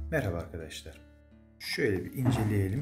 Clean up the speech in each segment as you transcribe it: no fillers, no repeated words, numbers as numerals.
Merhaba arkadaşlar. Şöyle bir inceleyelim.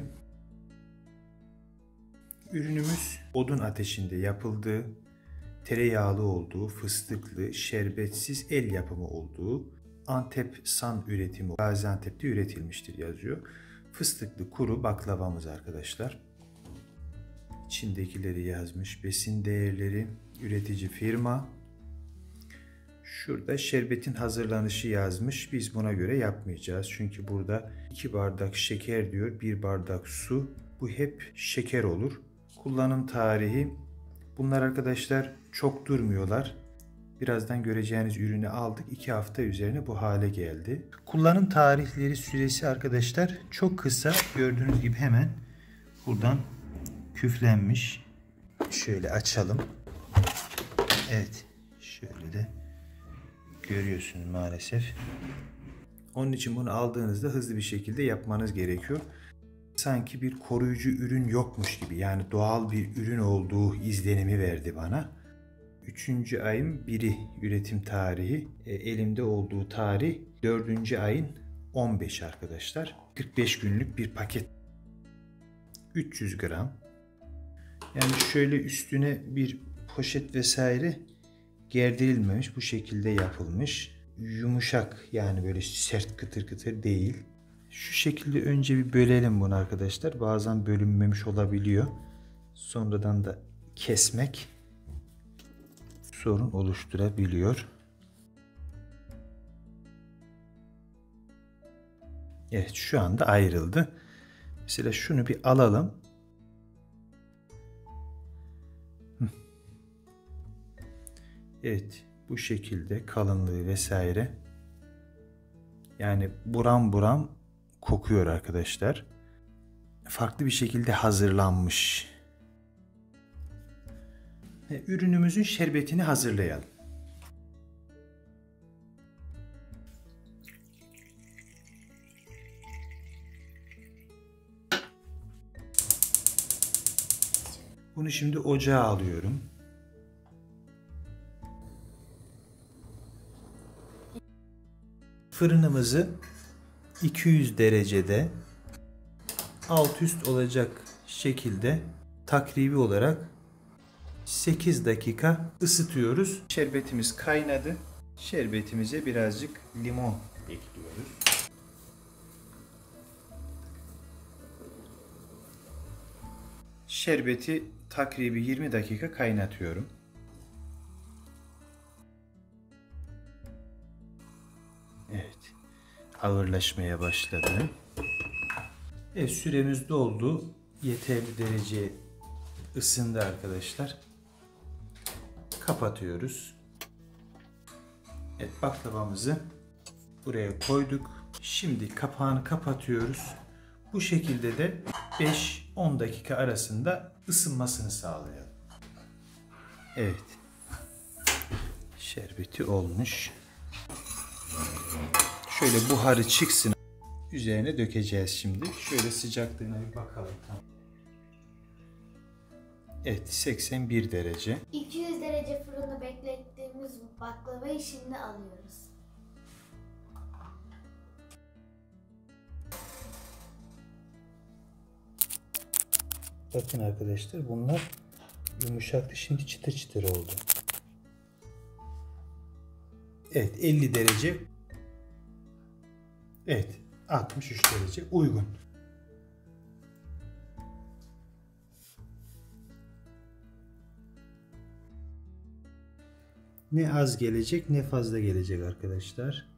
Ürünümüz odun ateşinde yapıldığı, tereyağlı olduğu, fıstıklı, şerbetsiz el yapımı olduğu Antep san üretimi Gaziantep'te üretilmiştir yazıyor. Fıstıklı kuru baklavamız arkadaşlar. İçindekileri yazmış. Besin değerleri, üretici firma. Şurada şerbetin hazırlanışı yazmış. Biz buna göre yapmayacağız. Çünkü burada 2 bardak şeker diyor, 1 bardak su. Bu hep şeker olur. Kullanım tarihi. Bunlar arkadaşlar çok durmuyorlar. Birazdan göreceğiniz ürünü aldık. 2 hafta üzerine bu hale geldi. Kullanım tarihleri süresi arkadaşlar çok kısa. Gördüğünüz gibi hemen buradan küflenmiş. Şöyle açalım. Evet. Şöyle de görüyorsunuz maalesef. Onun için bunu aldığınızda hızlı bir şekilde yapmanız gerekiyor. Sanki bir koruyucu ürün yokmuş gibi, yani doğal bir ürün olduğu izlenimi verdi bana. 3. ayın 1'i üretim tarihi. Elimde olduğu tarih 4. ayın 15 arkadaşlar. 45 günlük bir paket. 300 gram. Yani şöyle üstüne bir poşet vesaire gerdirilmemiş, bu şekilde yapılmış. Yumuşak, yani böyle sert kıtır kıtır değil. Şu şekilde önce bir bölelim bunu arkadaşlar. Bazen bölünmemiş olabiliyor. Sonradan da kesmek sorun oluşturabiliyor. Evet, şu anda ayrıldı. Mesela şunu bir alalım. Evet, bu şekilde kalınlığı vesaire. Yani buram buram kokuyor arkadaşlar. Farklı bir şekilde hazırlanmış. Ürünümüzün şerbetini hazırlayalım. Bunu şimdi ocağa alıyorum. Fırınımızı 200 derecede alt üst olacak şekilde takribi olarak 8 dakika ısıtıyoruz. Şerbetimiz kaynadı. Şerbetimize birazcık limon ekliyoruz. Şerbeti takribi 20 dakika kaynatıyorum. Evet. Ağırlaşmaya başladı. Evet, süremiz doldu. Yeterli derece ısındı arkadaşlar. Kapatıyoruz. Evet, baklavamızı buraya koyduk. Şimdi kapağını kapatıyoruz. Bu şekilde de 5-10 dakika arasında ısınmasını sağlayalım. Evet. Şerbeti olmuş. Şöyle buharı çıksın. Üzerine dökeceğiz şimdi. Şöyle sıcaklığına bir bakalım. Evet, 81 derece. 200 derece fırında beklettiğimiz baklavayı şimdi alıyoruz. Bakın arkadaşlar, bunlar yumuşaktı, şimdi çıtır çıtır oldu. Evet, 50 derece. Evet, 63 derece uygun. Ne az gelecek ne fazla gelecek arkadaşlar.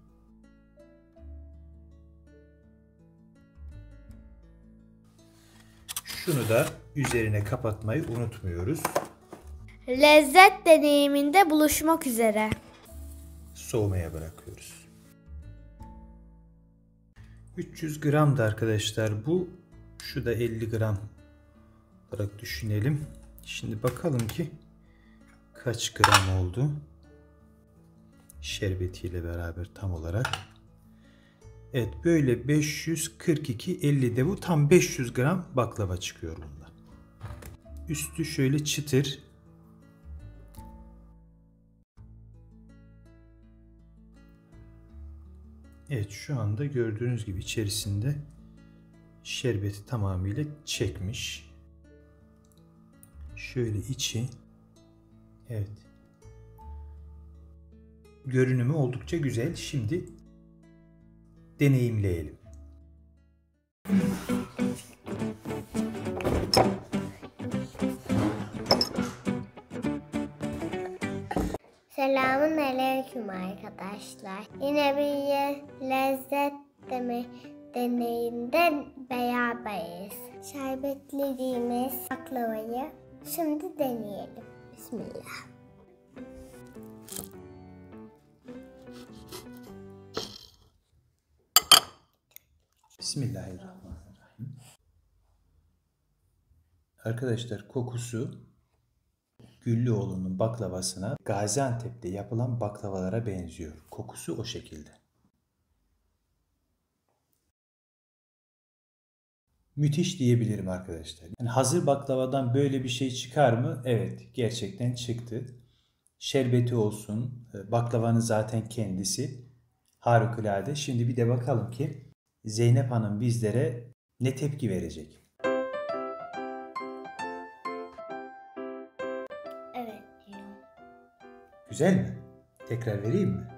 Şunu da üzerine kapatmayı unutmuyoruz. Lezzet deneyiminde buluşmak üzere. Soğumaya bırakıyoruz. 300 gram da arkadaşlar bu. Şu da 50 gram olarak düşünelim. Şimdi bakalım ki kaç gram oldu. Şerbetiyle beraber tam olarak. Evet, böyle 542, 50 de bu. Tam 500 gram baklava çıkıyor bundan. Üstü şöyle çıtır. Evet, şu anda gördüğünüz gibi içerisinde şerbeti tamamıyla çekmiş. Şöyle içi, evet, görünümü oldukça güzel. Şimdi deneyimleyelim. Selamun aleyküm arkadaşlar. Yine bir lezzet deneyimden beraberiz. Şerbetlediğimiz baklavayı şimdi deneyelim. Bismillah. Bismillahirrahmanirrahim. Arkadaşlar, kokusu Güllüoğlu'nun baklavasına, Gaziantep'te yapılan baklavalara benziyor. Kokusu o şekilde. Müthiş diyebilirim arkadaşlar. Yani hazır baklavadan böyle bir şey çıkar mı? Evet, gerçekten çıktı. Şerbeti olsun, baklavanın zaten kendisi harikulade. Şimdi bir de bakalım ki Zeynep Hanım bizlere ne tepki verecek? Evet diyor. Güzel mi? Tekrar vereyim mi?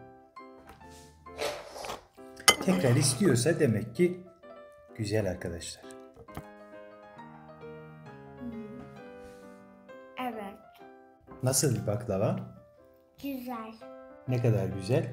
Tekrar istiyorsa demek ki güzel arkadaşlar. Evet. Nasıl bir baklava? Güzel. Ne kadar güzel.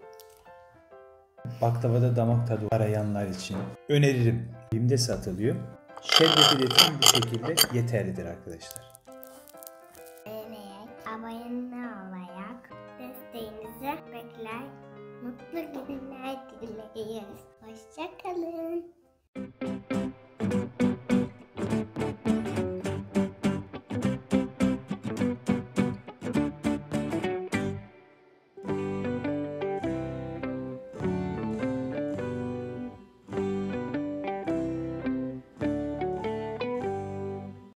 Baklavada damak tadı arayanlar için öneririm. BİM'de satılıyor. Şerbeti de tam bu şekilde yeterlidir arkadaşlar. Beğenerek, abone olarak desteğinizi bekler. Mutlu günler dileriz. Hoşça kalın.